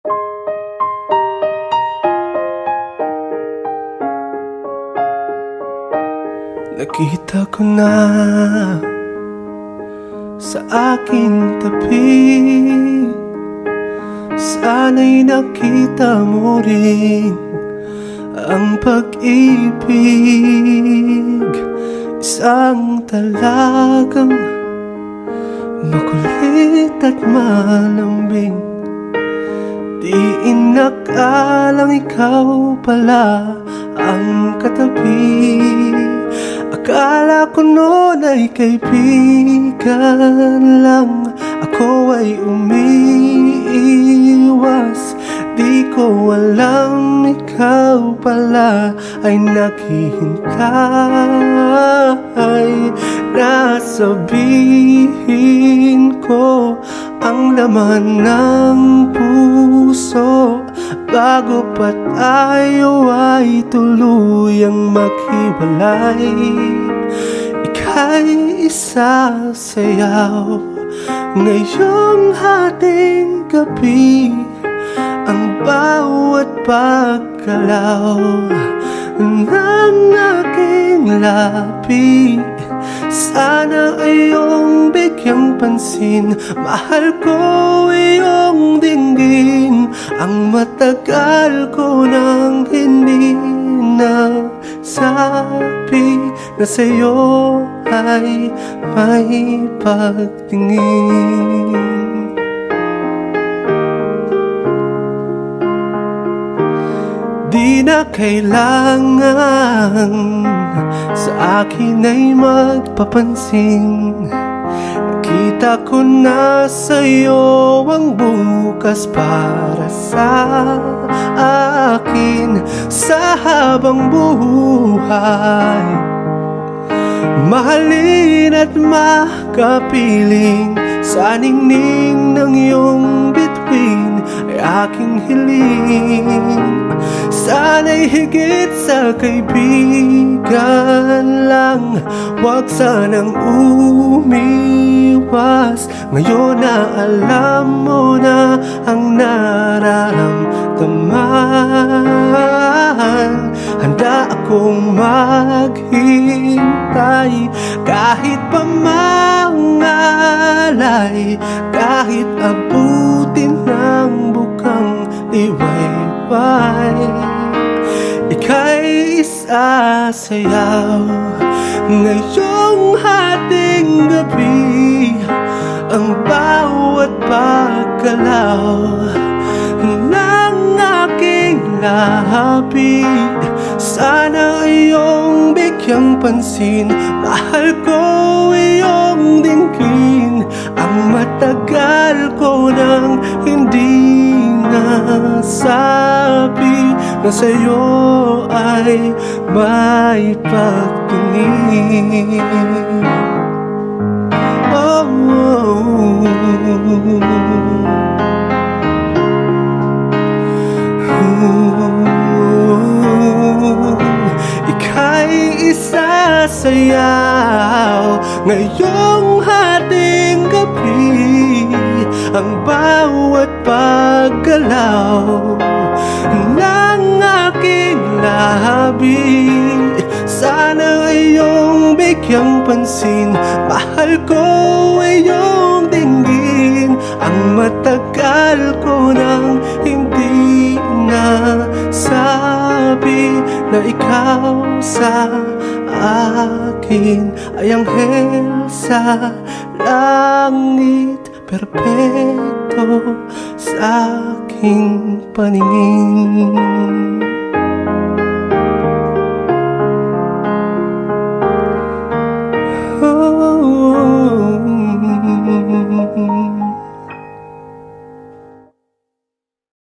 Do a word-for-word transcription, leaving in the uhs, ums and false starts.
Nakita ko na sa aking tabi, sana'y nakita mo rin ang pag-ibig. Isang talagang makulit at malambing, di inakalang ikaw pala ang katabi. Akala ko noon ay kaibigan lang, ako ay umiiwas. Di ko alam ikaw pala ay naghihintay na sabihin ko ang laman ng puso, bago pa tayo ay tuluyang maghiwalay. Ika'y isasayaw ngayong ating gabi, ang bawat paggalaw ng aking labi. Sana iyong bigyang pansin, mahal ko iyong dinggin. Ang matagal ko nang hindi nasabi na sa'yo ay may pagtingin. Di na kailangan sa akin ay magpapansin. Nakita ko na sa'yo ang bukas para sa akin. Sa habang buhay, mahalin at makapiling, sa ningning ng iyong bituin ay aking hiling. Sana'y higit sa kaibigan lang, wag sanang umiwas. Ngayon na alam mo na ang nararamdaman, handa akong maghintay kahit pa mangalay, kahit abutin ng bukang liwayway. Ika'y isasayaw ngayong ating gabi, ang bawat paggalaw ng aking labi. Sana iyong bigyang pansin, mahal ko iyong dinggin. Ang matagal ko nang hindi nasabi na sa'yo ay may pagtingin. Oh, oh, oh. Ika'y isasayaw ngayong ating gabi, ang bawat paggalaw ng aking labi. Sana iyong bigyang pansin, mahal ko iyong dinggin. Ang matagal ko nang hindi nasabi na ikaw sa akin ay anghel sa langit, perpekto sa aking paningin.